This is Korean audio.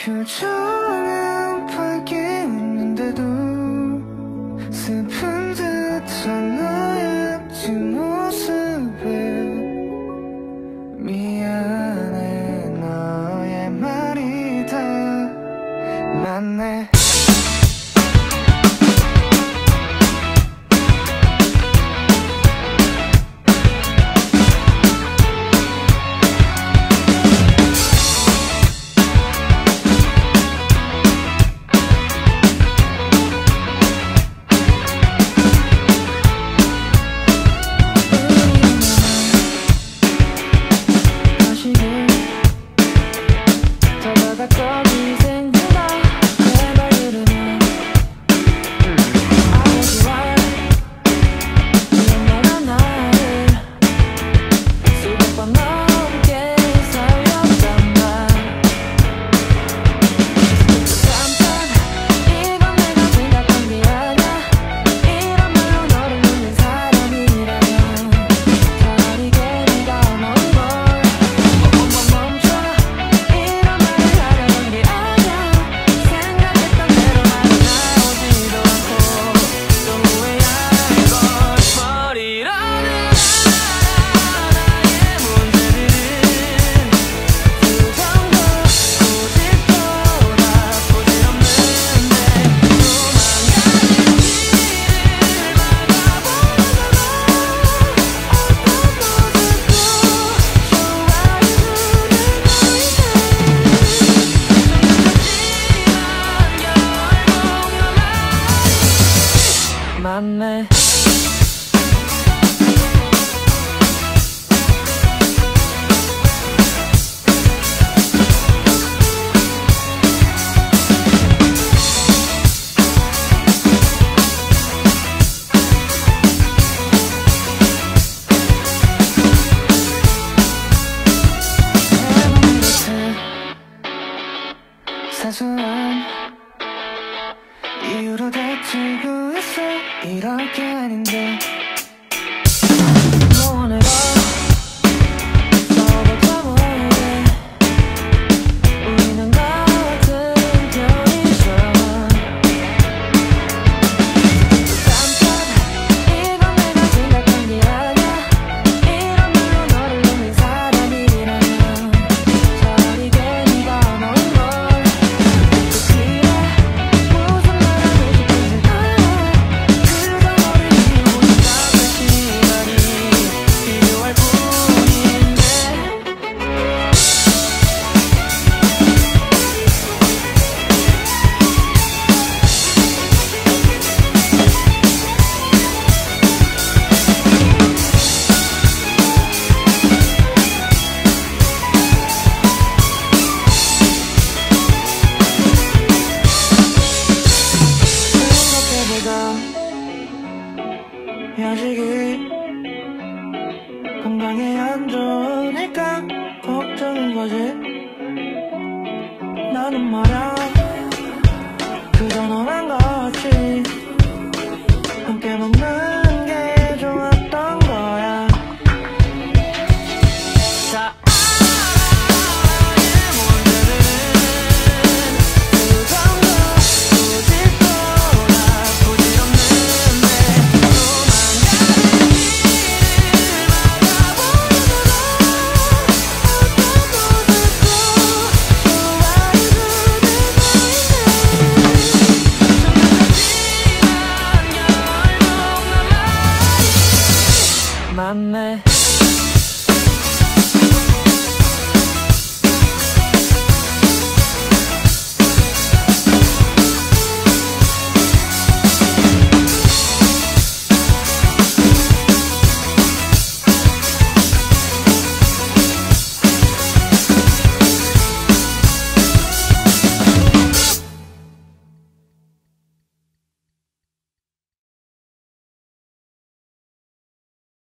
표정은 밝게 웃는데도 슬픈 듯한 너의 뒷모습에 미안해 너의 말이 다 맞네. 거기 생긴다 내 말 들으면 아버지와 기억나는 나를 수백 번 넘게 살렸단 말. 잠깐 이건 내가 생각한 게 아냐. 이런 말로 너를 믿는 사람이라면 차라리 괜히 다 먹은 걸 멈춰. 이런 말을 하려던 게 아냐. 생각했던 대로 말이 나오지도 않고 또 후회하는 걸 버리라는 나의 문제들은 그 정도 고집도 나쁘지 않는데 도망가는 길을 막아보는 어떤 모습도 좋아해주는 맞네. 사소한 이유로 다투고 있어. 이럴 게 아닌데